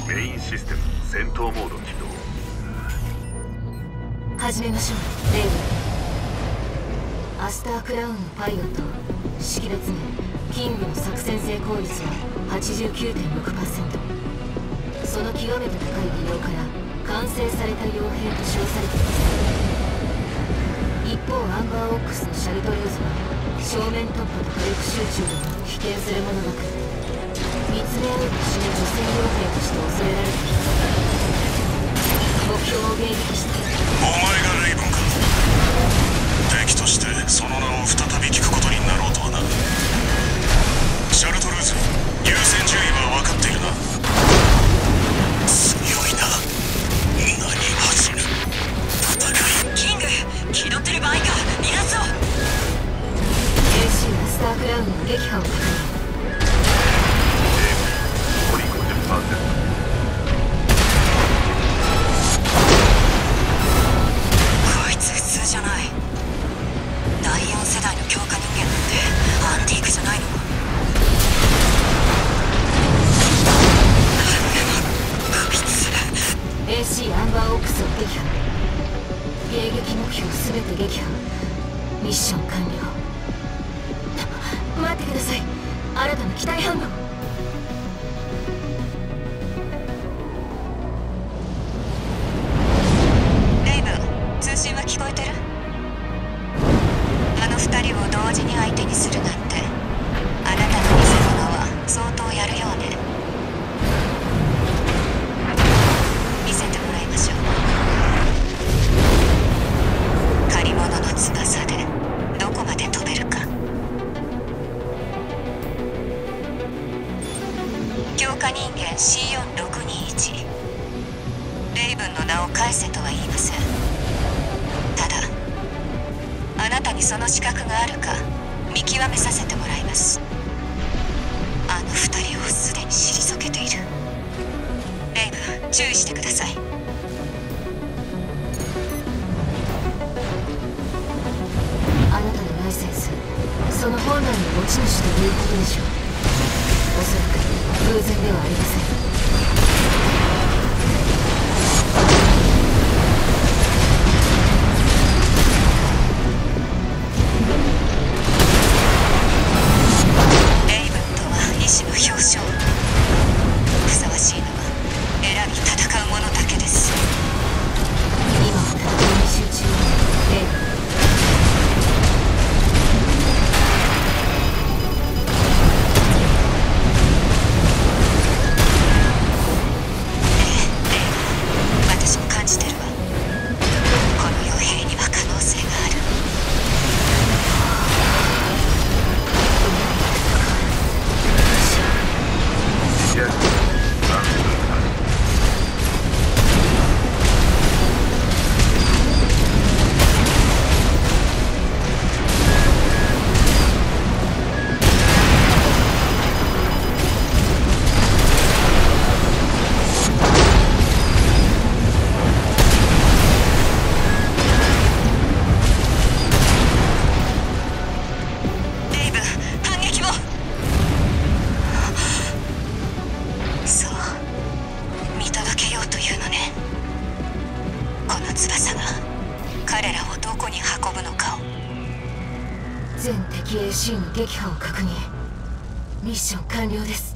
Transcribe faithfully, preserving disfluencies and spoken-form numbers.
メインシステム戦闘モード起動。 始めましょう。レイブン、アスタークラウンのパイロット、識別名キングの作戦成功率は はちじゅうきゅうてんろくパーセント。 その極めて高い技量から完成された傭兵と称されています。一方アンバーオックスのシャルトルーズは正面突破と火力集中でも危険するものなく、見つめ合う不死の女性傭兵として恐れられています。目標を迎撃して。 お前がレイブンか。敵としてその名を再び聞くことになろうとはな。シャルトルーズ、優先順位は分かっているな。強いな。何恥じぬ戦い。 キング、気取ってる場合か。離脱を。 エーシー アスタークラウンの撃破を確認。 残り ごじゅっパーセント。 こいつ普通じゃない。だいよん世代の強化人間なんてアンティークじゃないの。 エーシー アンバーオックスを撃破。迎撃目標すべて撃破。ミッション完了。待ってください。新たな機体反応。 レイブン、通信は聞こえてる？あの二人を同時に相手にするなんて、あなたの偽物は相当やるようね。見せてもらいましょう。借り物の翼でどこまで飛べるか。強化人間 シーよんろくにいち。 レイブンの名を返せとは言いません。ただあなたにその資格があるか見極めさせてもらいます。あの二人をすでに退けている。レイブン、注意してください。 あなたのライセンス、その本来の持ち主ということでしょう。おそらく偶然ではありません。 レイブンとは意志の表彰。ふさわしいのは選び戦う者だけです。 今は戦いに集中。レイブン、 私も感じてるわ。この傭兵には可能性がある。 いや、なんでだ。 レイブン、反撃を。そう、見届けようというのね。この翼が彼らをどこに運ぶのかを。 全敵 エーシー の撃破を確認。ミッション完了です。